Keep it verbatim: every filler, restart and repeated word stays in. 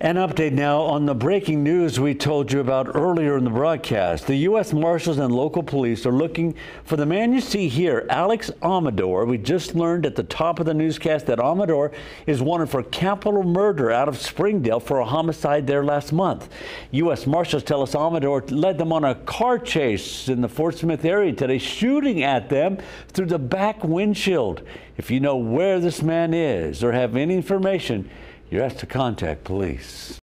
An update now on the breaking news we told you about earlier in the broadcast. The U S Marshals and local police are looking for the man you see here, Alex Amador. We just learned at the top of the newscast that Amador is wanted for capital murder out of Springdale for a homicide there last month. U S Marshals tell us Amador led them on a car chase in the Fort Smith area today, shooting at them through the back windshield. If you know where this man is or have any information, you're asked to contact police.